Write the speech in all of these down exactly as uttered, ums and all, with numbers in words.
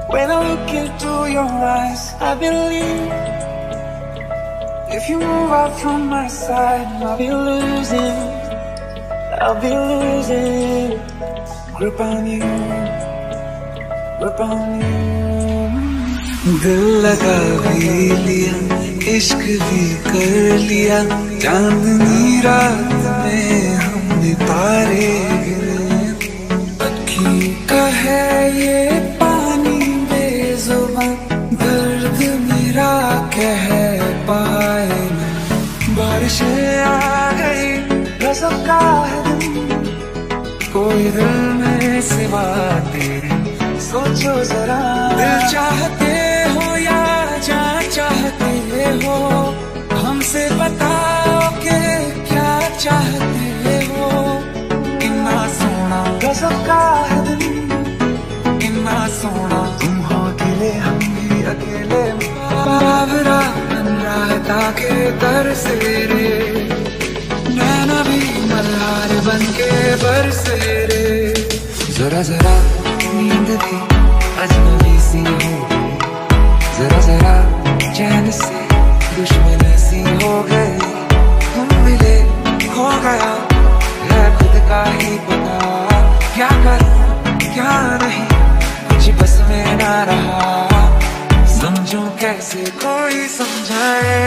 When I look into your eyes, I believe if you move out from my side, I'll be losing, I'll be losing grip on you, grip on you. दिल लगा भी लिया, इश्क भी कर लिया, चांदनी रात में हमने तारे गिरे। अखी का है ये पानी बेजुबान, दर्द मेरा कह पाए ना। बारिशें आ गई, रज़्क़ का है दिन, कोई दिल में सिवा तेरे, सोचो जरा। दिल चाहते हो या जान चाहते हो, हमसे बताओ कि क्या चाहते हो। कितना सोना गज़ब का है दिन, कितना सोना तुम हो अकेले, हम भी अकेले। बावरा बन रहा के दर से रे, नैना भी मल्हार बन के बरसे रे। जरा जरा नींद भी अजनबी सी हो गई, जरा जरा चैन से दुश्मनी सी हो गई। तुम मिले खो गया है खुद का ही पता, क्या करूं क्या नहीं कुछ बस में ना रहा। समझूं कैसे कोई समझाए,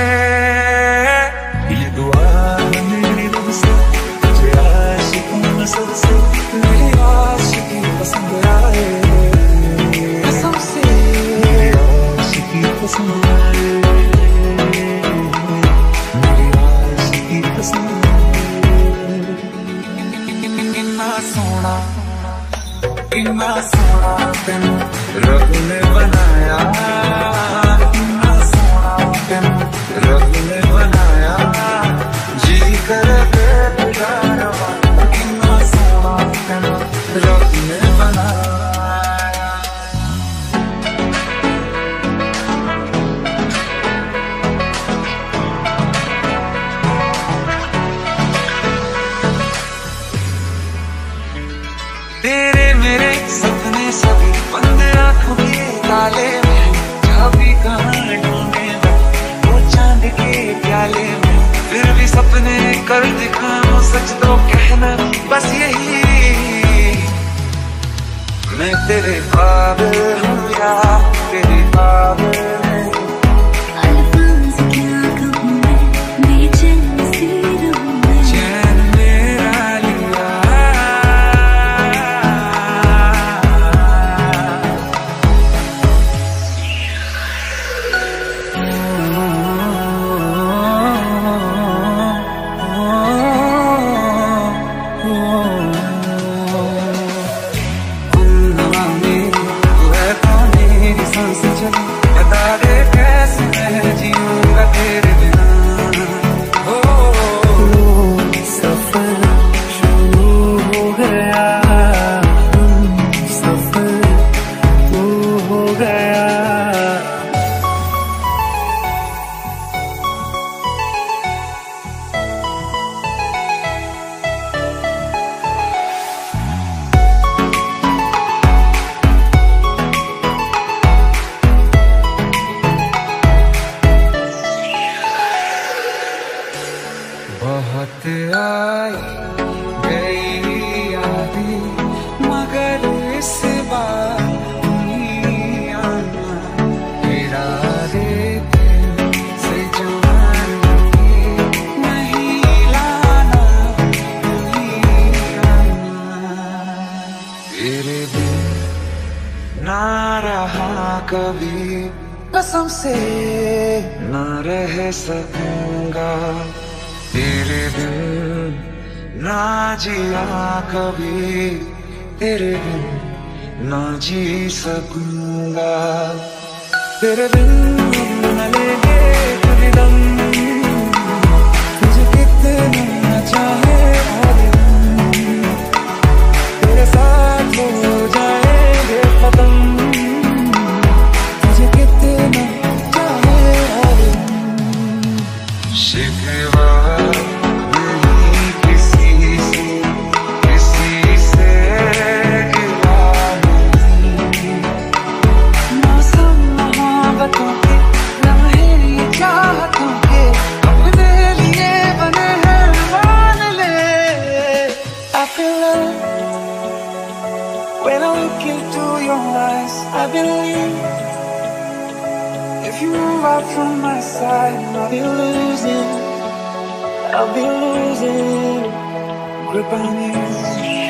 ये दुआ है मेरी दिल से, तुझे आशिकी नस्ल से मेरी आशिकी पसंद आए। कसम से मेरी आशिकी पसंद आए, मेरी आशिकी पसंद आए। कितना सोना कितना सोना तेनू रब ने बनाया, कितना सोना तेनू रब ने बनाया। जी करे बेगुजारा, कितना सोना तेनू रब ने बनाया। तेरे मेरे सपने सभी बंद आँखों के ताले में, चाबी कहाँ ढूंढे मैं वो चांद के प्याले में। फिर भी सपने कर दिखाऊं सच तो कहना बस यही, मैं तेरे ख्वाब हूँ या तेरे ख्वाब नहीं। अल्फाज क्या कहूँ मैं, बेचैन सी रहूँ मैं। चैन मेरा लिया बहुत आई गई यादें, मगर इस बार नहीं आना। तेरा देते से जान नहीं लाना, नहीं आना। तेरे बिन ना रहा कभी, कसम से ना रह सकूंगा। तेरे बिन ना जिया कभी, तेरे बिन ना जी सकूंगा। तेरे बिन न लेंगे कभी दम, तुझे कितना चाहे और तेरे साथ हो जाएंगे खत्म। तुझे कितना चाहे और शिकवा नहीं किसी से, किसी से गिला नहीं। side, I'll be losing, I'll be losing grip on you.